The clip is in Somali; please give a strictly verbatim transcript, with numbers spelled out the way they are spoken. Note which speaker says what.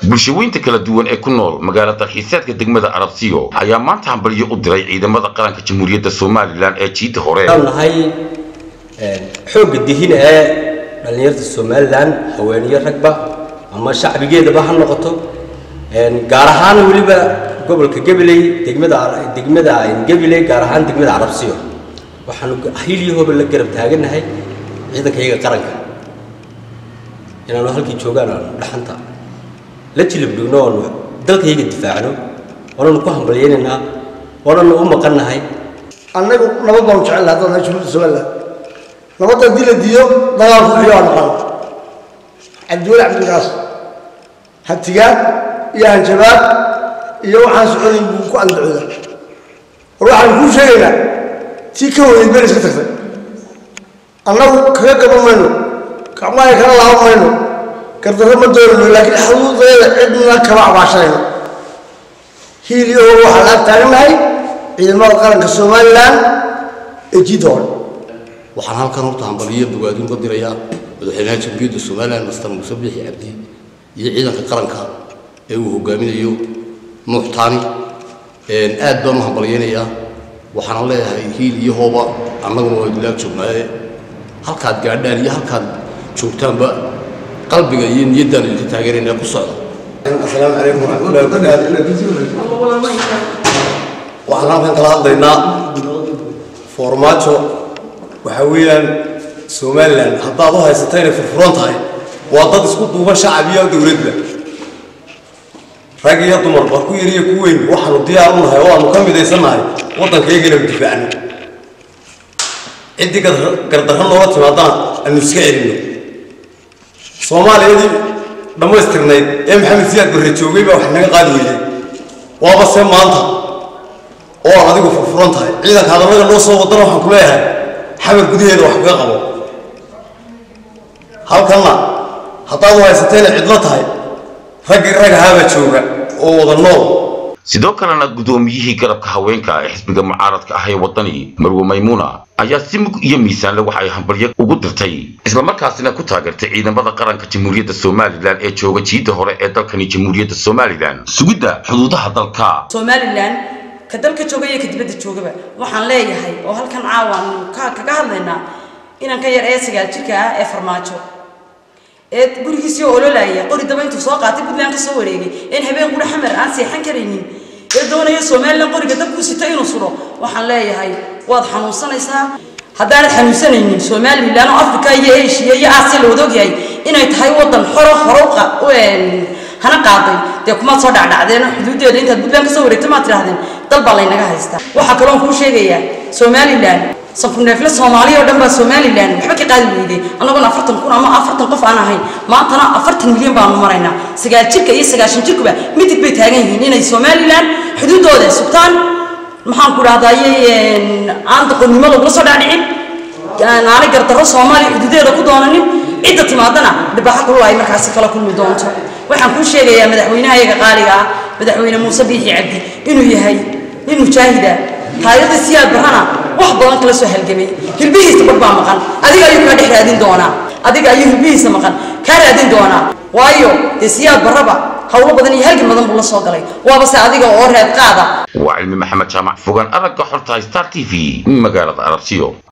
Speaker 1: bulshooyinka kala duwan ee ku nool magaalada xiisaadka degmada Arabsiyo ayaa maanta hambalyo u diray ciidamada qaranka Jamhuuriyadda Soomaaliland ee jiida hore
Speaker 2: nahay xoog dihin ee dhalinyarada Soomaaliland haweeniyo ragba ama shacbigeedaba ha noqoto gaar ahaan waliba gobolka Gabiley degmada degmada Gabiley gaar ahaan degmada Arabsiyo waxaan hiliyahooba la garab taaganahay ciidankayga qaranka inaanu halkii joogaan dhaxanta la jilibdugno dalkayga difaacno waanu ku hambalyeynaa waanu u maqanahay
Speaker 3: annagu nabad baan jecel lahaa dadka Jamhuuriyadda Soomaaliland nabadda dila diyo dagaal ku xiyo noqon Cabdulla Cabdigaas hatigaan iyo hanjabaad iyo waxaan socodin buu ku andacooda waxaan ku sheegaynaa tii ka weyn bari iska tagtay annagu kaga gabamayno kacmaay kala laabayno كردنا ما دورنا لكن حدود عندنا كبع بعشرين هي هو حالات تاني إذا ما قارن كسومالان إجيدون
Speaker 4: وحنا كانوا نقطع بلية بقادين قدر يا الحين جنبيد السومالان مستمر مسبح عبدي يعيد في قرن كا هو جميل يو محتاني إن أدم هم بليين يا وحنا الله هي هي هو أنا هو يدلك شوفنا هل كان قاعدين يا هل كان شوفتان بقى قلبي جايين جدا اللي تاجرين يا قصة.
Speaker 3: السلام عليكم ورحمة الله وبركاته.
Speaker 2: وحنا في انقلاب ضينا فورماتو وحويا سومالان حتى ضوها يستين في الفرونت هاي وضد سقوط دوبا شعبية ودولتنا. راجي يضمن بركو يري كوين وحنا ضياعون هاي والله مكمل يسمع هاي وطن كيجينا بدفاعنا. عندي قدر قدر الله وقت ما ضان النسكيرينو. Soomaaliyeed dhameystirnay ee Maxamed Siyaad Barre joogay baa wax naga qaadi weeyay waaba se maanta oo adigu furfuran tahay ciidanka hadalada loo soo wadana waxaan ku leeyahay xabal gudaheeda wax kaga qabo halkana hadaad haysateen cidlo tahay rag rag haaba jooga oo wada nool
Speaker 1: sidoo kalena gudoomiyihii garabka haweenka ee xisbiga mucaaradka ah ee wadani Marwo Maymuna ayaa si mug iyo miisaan leh waxa ay hambalyo ugu dirtay isla markaasina ku taageertay ciidamada qaranka Jamhuuriyadda Soomaaliland ee jooga jiida hore ee dalkani Jamhuuriyadda Soomaaliland sugidda xuduudaha dalka
Speaker 5: Soomaaliland ka dalka jooga iyo ka dibadda joogaba waxaan leeyahay oo halkan caawaan ka kaga hadlaynaa inaan ka yar ee sagaal jirka ah ee farmaajo ee gurigiisii ololaaya qori daba intuu soo qaatay Puntland ka soo wareegay in habeen qura xamar aan seexan kareynin ee doonaya Soomaaliland qoriga dabku sita inuu suro waxaan leeyahay waad xanuunsanaysaa haddaan xanuunsanaynin Soomaaliland oo Afrika iyo Asia iyo Aasiya loo dogyahay inay tahay wadan xoro xoroqa een hana qaaday de kuma soo dhacdhacdeen xuduudeeda inta Puntland ka soo wareegtay ma tirahdeen dal baa la inaga haystaa waxa kale oo ku sheegaya Soomaaliland صفنافله Soomaaliya oo dhan ba Soomaaliland waxba ka qaadi weeyday anaguna afartan kun ama afartan qof aan ahayn maantana afartan milyan baan maraynaa sagaal jirka iyo sagaashan jirkuba midig bay taagan yihiin inay Soomaaliland xuduudooda subtaan maxaan ku raadayay aan doqonnimo lagu soo dhaadhicin aan gartaro Soomaaliya xuduudeeda ku doonanin cidda timaadana dhibaxa ku laay markaas kala kulmi doonto waxaan ku sheegayaa madaxweynaha iyaga qaaliga ah madaxweyne Muuse Biixi Cabdi inuu yahay nin mujaahida taariikhda Siyaad Barrana wax badan kala soo halgamay hilbihiisa barbaa maqan adiga ayuu ka dhexraadin doonaa adiga ayuu hilbihiisa maqan ka raadin doonaa waayo Siyaad Barraba hawlo badan iyo halgan badan buu la soo galay waaba se adiga oo reed qaada
Speaker 1: waa Cilmi Maxamed Jaamac fogaan aragga xorta Star T V magaalada Arabsiyo.